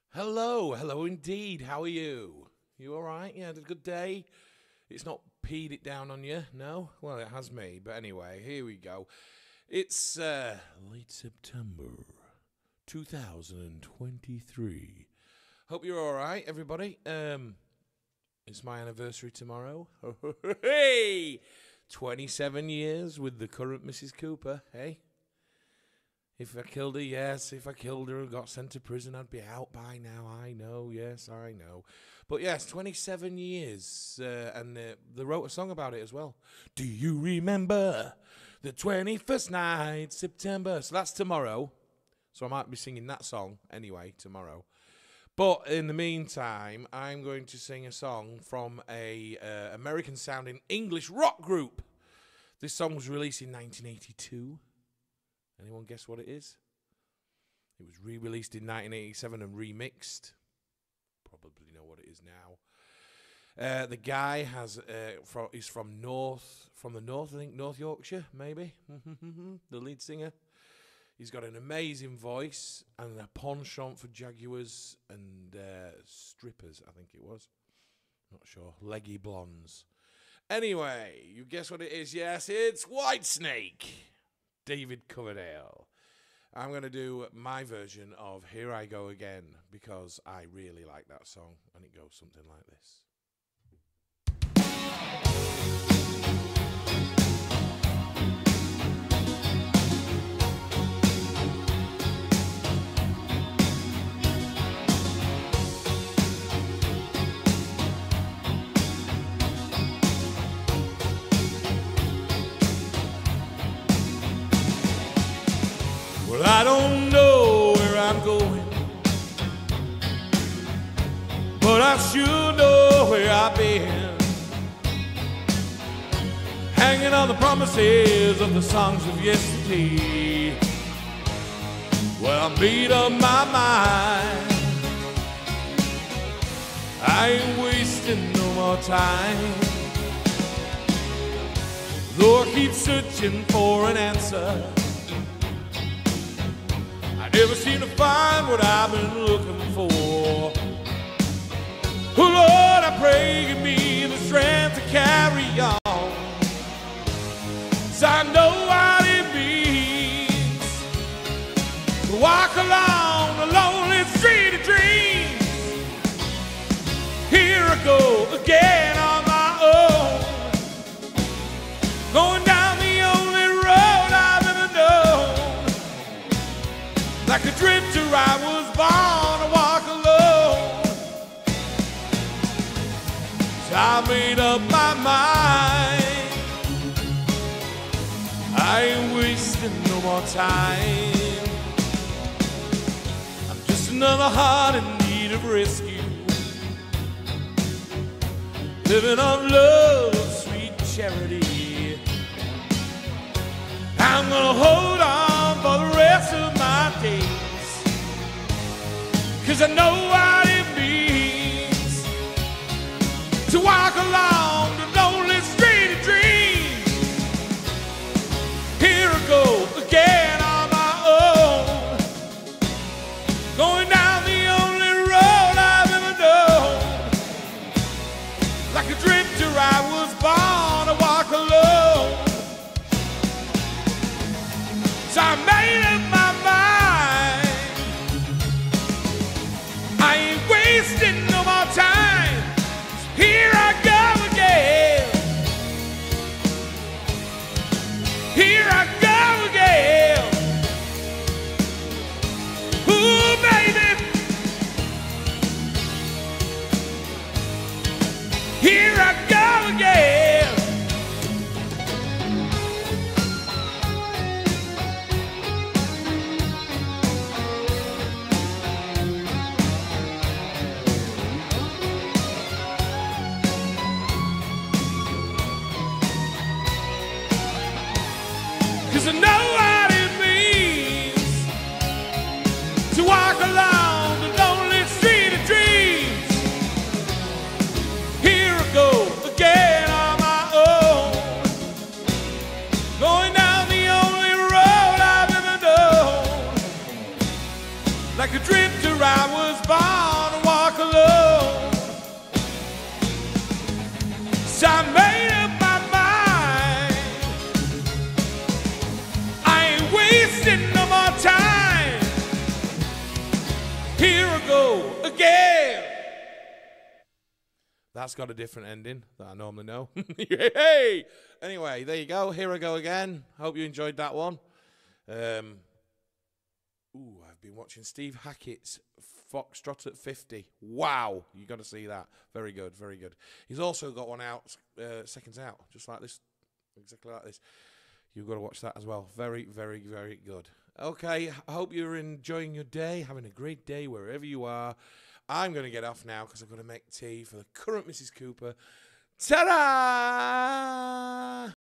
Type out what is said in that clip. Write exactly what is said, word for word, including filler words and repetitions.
Hello, hello indeed. How are you? You all right? Yeah, had a good day? It's not peed it down on you, no? Well, it has me, but anyway, here we go. It's uh, late September two thousand twenty-three. Hope you're all right, everybody. Um, it's my anniversary tomorrow. Hey! twenty-seven years with the current Missus Cooper, hey? If I killed her, yes. If I killed her and got sent to prison, I'd be out by now. I know, yes, I know. But yes, twenty-seven years. Uh, and uh, they wrote a song about it as well. Do you remember the twenty-first night, September? So that's tomorrow. So I might be singing that song anyway tomorrow. But in the meantime, I'm going to sing a song from a uh, American-sounding English rock group. This song was released in nineteen eighty-two. Anyone guess what it is? It was re-released in nineteen eighty-seven and remixed. Probably know what it is now. Uh, the guy has uh, from is from North, from the North, I think North Yorkshire, maybe. The lead singer. He's got an amazing voice and a penchant for Jaguars and uh, strippers, I think it was. Not sure. Leggy blondes. Anyway, you guess what it is? Yes, it's Whitesnake. David Coverdale. I'm going to do my version of Here I Go Again because I really like that song and it goes something like this. Well, I don't know where I'm going, but I sure know where I've been. Hanging on the promises of the songs of yesterday. Well, I made up my mind. I ain't wasting no more time. Though I keep searching for an answer, never seem to find what I've been looking for. Oh Lord, I pray give me the strength to carry on. 'Cause I know what it means to walk along the lonely street of dreams. Here I go again on my own, going down the only road I've ever known. Like a drifter, I was born to walk alone. So I made up my mind. I ain't wasting no more time. I'm just another heart in need of rescue, living on love, sweet charity. I'm gonna hold on for the rest of my days, 'cause I know what it means to walk along the lonely street of dreams. Here I go again on my own, going down the only road I've ever known. Like a drifter, I was born to walk alone. So I made up my mind. I ain't wasting no more time. So here I go again. Here I go again. Ooh, baby. Here I go again. Cause I know what it means to walk along the lonely street of dreams. Here I go again on my own, going down the only road I've ever known. Like a drifter, I was born That's got a different ending that I normally know. Hey! Anyway, there you go. Here I go again. Hope you enjoyed that one. Um, ooh, I've been watching Steve Hackett's Foxtrot at fifty. Wow. You got to see that. Very good, very good. He's also got one out, uh, seconds out, just like this. Exactly like this. You've got to watch that as well. Very, very, very good. Okay, I hope you're enjoying your day, having a great day wherever you are. I'm going to get off now because I've got to make tea for the current Missus Cooper. Ta-da!